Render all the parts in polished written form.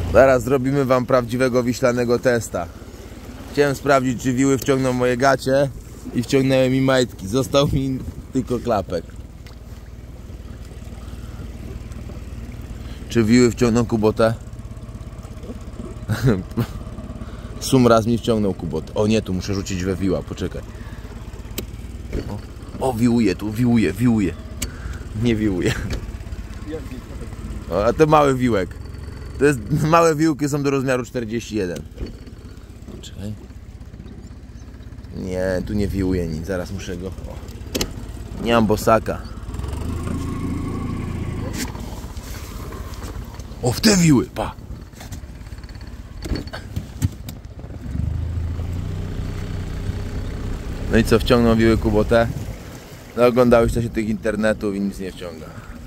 Zaraz zrobimy wam prawdziwego wiślanego testa. Chciałem sprawdzić, czy wiły wciągną moje gacie i wciągnęły mi majtki. Został mi tylko klapek. Czy wiły wciągną Kubotę? Sum raz mi wciągnął Kubotę. O nie, tu muszę rzucić we wiła, poczekaj. O, wiłuje tu, wiłuje. Nie wiłuje. O, a to mały wiłek. To jest, małe wiłki są do rozmiaru 41. Czekaj. Nie, tu nie wiłuje nic, zaraz muszę go... O. Nie mam bosaka. O, w te wiły, pa! No i co, wciągnął wiły Kubotę? No oglądałeś się tych internetów i nic nie wciąga.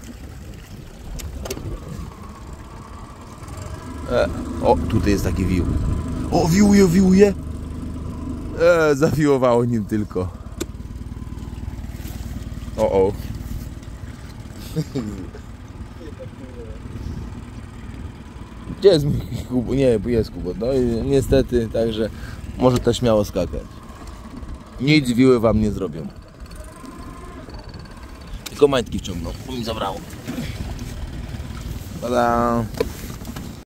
O, tutaj jest taki wił. O, wiłuje. Zawiłowało nim tylko. O. Gdzie jest mój Kubot? Nie, jest Kubot. No i niestety, także może też śmiało skakać. Nic wiły wam nie zrobią. Tylko majtki wciągną, bo mi zabrało. Tada!